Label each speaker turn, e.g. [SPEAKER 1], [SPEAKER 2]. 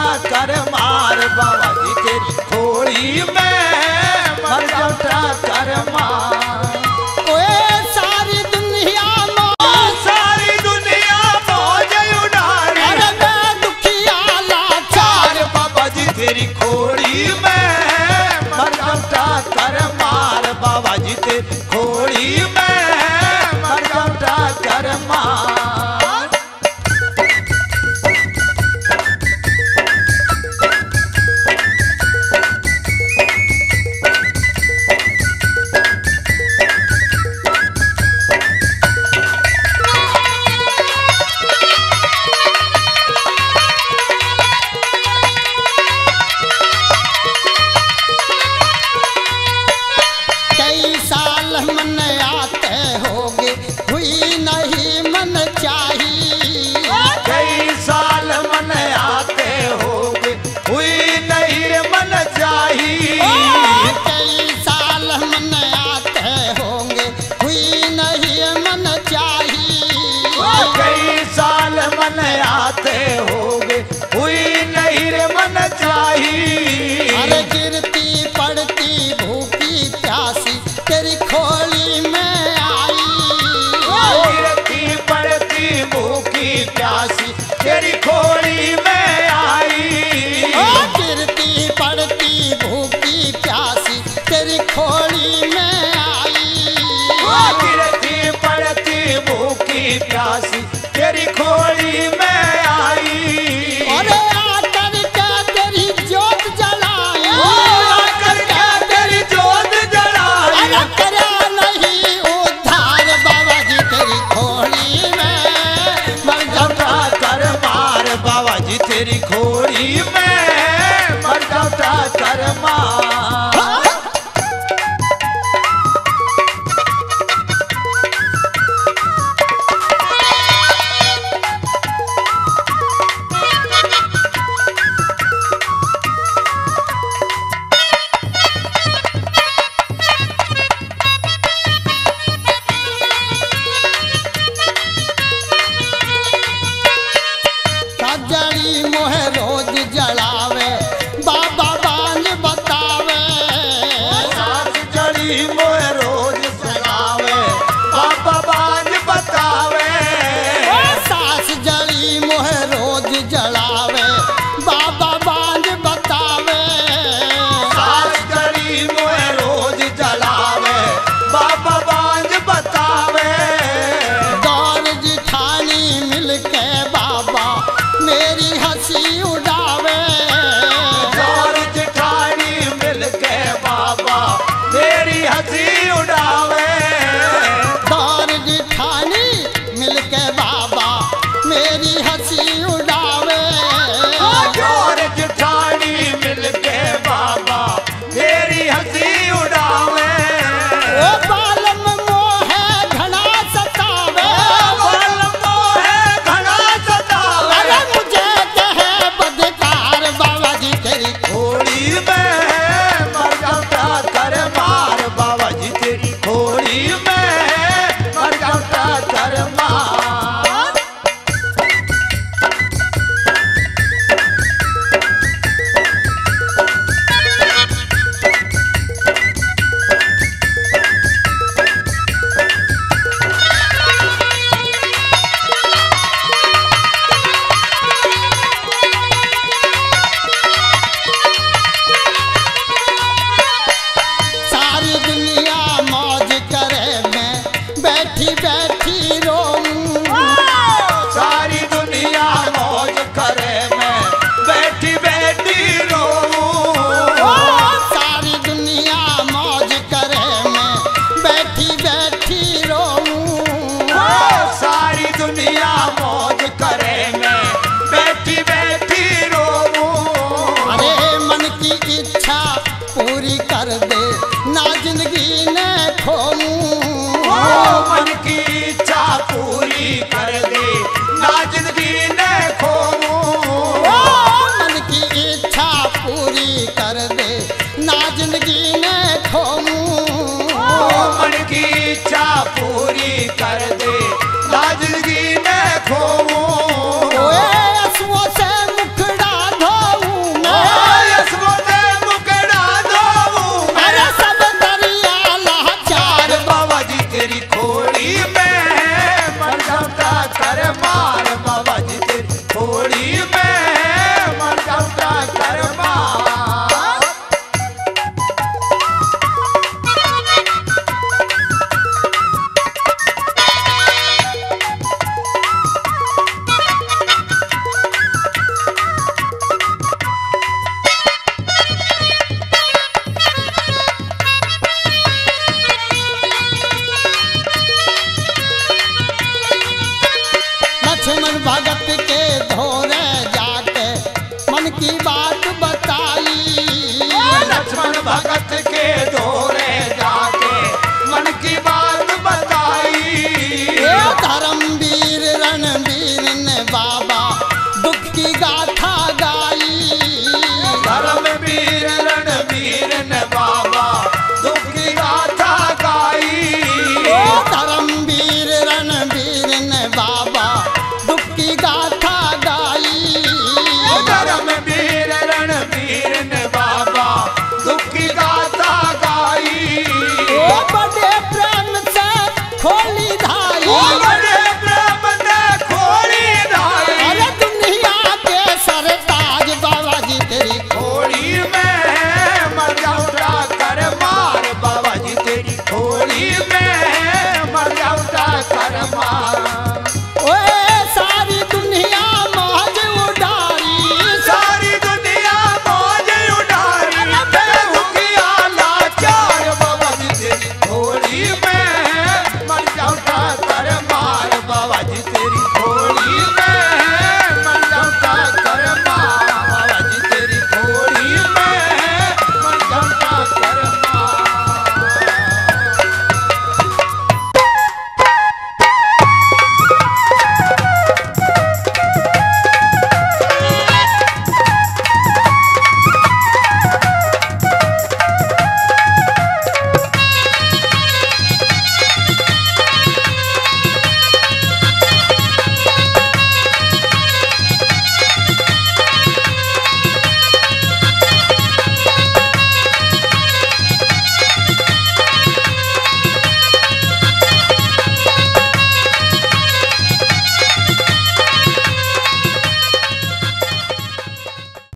[SPEAKER 1] कर मार बाबा जी तेरी खोड़ी में मर जाऊं कर मार।
[SPEAKER 2] ओए सारी दुनिया
[SPEAKER 1] मौज उड़ारी।
[SPEAKER 2] अरे मैं दुखिया लाचार
[SPEAKER 1] बाबा जी तेरी खोड़ी में मर जाऊं कर मार बाबा जी तेरी खोड़ी में मर जाऊं कर मार।
[SPEAKER 2] मन आते होगे हुई नहीं मन चाहिए।
[SPEAKER 1] कई साल मन आते होगे हुई नहीं मन चाहिए।
[SPEAKER 2] कई साल मन आते होंगे हुई नहीं मन चाहिए।
[SPEAKER 1] कई साल मन आते होगे हुई नहीं मन चाहिए।
[SPEAKER 2] अरे गिरती पड़ती भूखी प्यासी तेरी खोली में आई।
[SPEAKER 1] गिरती पड़ती भूखी प्यासी तेरी खोली में आई।
[SPEAKER 2] गिरती पड़ती भूखी प्यासी तेरी खोली में आई।
[SPEAKER 1] गिरती पड़ती भूखी प्यासी तेरी खोली में आई।
[SPEAKER 2] अरे आकर के तेरी जोत जलाई।
[SPEAKER 1] आकर के तेरी जोत जलाई।
[SPEAKER 2] अरे करा नहीं उद्धार बाबा जी तेरी खोली में मर जाऊं
[SPEAKER 1] कर मार बाबा जी तेरी खोड़ी में मर जाऊं कर मार।
[SPEAKER 2] जड़ी मोहे रोज जलावे बाबा बांझ बतावे।
[SPEAKER 1] सास जड़ी मोहे रोज जलावे बाबा बांझ बतावे।
[SPEAKER 2] सास जड़ी मोहे रोज जलावे बाबा बांझ बतावे।
[SPEAKER 1] सास जड़ी मोहे रोज जलावे बाबा बांझ बतावे।
[SPEAKER 2] दौर जिठानी मिलके बाबा मेरी हंसी उड़ावे।
[SPEAKER 1] दौर जिठानी मिलके बाबा मेरी हंसी उड़ावे।
[SPEAKER 2] दौर जिठानी मिलके बाबा मेरी हंसी उड़ावे।
[SPEAKER 1] दौर जिठानी मिलके बाबा मेरी हंसी उड़ावे।
[SPEAKER 2] ओ बालम मोहे घना सतावे।
[SPEAKER 1] बालम मोहे घना सतावे।
[SPEAKER 2] अरे मुझे कहे बदे बाप के धोरे